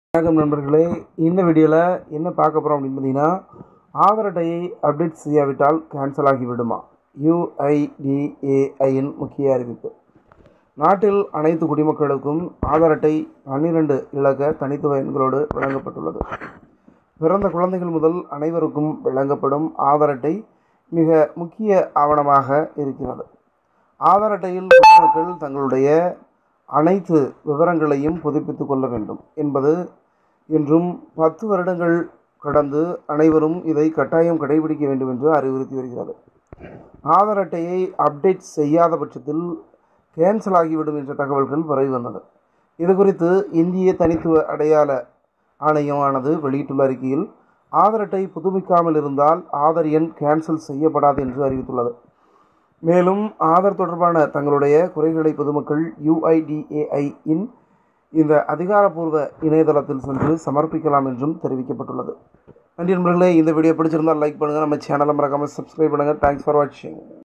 வணக்கம் நண்பர்களே, இந்த வீடியோவில் என்ன பார்க்க போகிறோம் அப்படின்னு பார்த்தீங்கன்னா, ஆதார் அட்டையை அப்டேட் செய்யாவிட்டால் கேன்சல் ஆகிவிடுமா? UIDAIயின் முக்கிய அறிவிப்பு. நாட்டில் அனைத்து குடிமக்களுக்கும் ஆதார் அட்டை 12 இலக்க தனித்துவ எண்களோடு வழங்கப்பட்டுள்ளது. பிறந்த குழந்தைகள் முதல் அனைவருக்கும் வழங்கப்படும் ஆதார் அட்டை மிக முக்கிய ஆவணமாக இருக்கிறது. ஆதார் அட்டையில் குடிமக்கள் தங்களுடைய அனைத்து விவரங்களையும் புதுப்பித்துக் கொள்ள வேண்டும் என்பது என்றும் 10 வருடங்கள் கடந்து அனைவரும் இதை கட்டாயம் கடைபிடிக்க வேண்டும் என்று அறிவுறுத்தி வருகிறது. ஆதார் அட்டையை அப்டேட் செய்யாத பட்சத்தில் கேன்சல் ஆகிவிடும் என்ற தகவல்கள் பரவி வந்தது. இது குறித்து இந்திய தனித்துவ அடையாள ஆணையமானது வெளியிட்டுள்ள அறிக்கையில், ஆதார் அட்டை புதுப்பிக்காமல் இருந்தால் ஆதார் எண் கேன்சல் செய்யப்படாது என்று அறிவித்துள்ளது. மேலும் ஆதார் தொடர்பான தங்களுடைய குறைகளை பொதுமக்கள் UIDAI-இன் இந்த அதிகாரப்பூர்வ இணையதளத்தில் சென்று சமர்ப்பிக்கலாம் என்றும் தெரிவிக்கப்பட்டுள்ளது. நன்றி நண்பர்களே, இந்த வீடியோ பிடிச்சிருந்தால் லைக் பண்ணுங்கள், நம்ம சேனலை மறக்காமல் சப்ஸ்கிரைப் பண்ணுங்கள். தேங்க்ஸ் ஃபார் வாட்சிங்.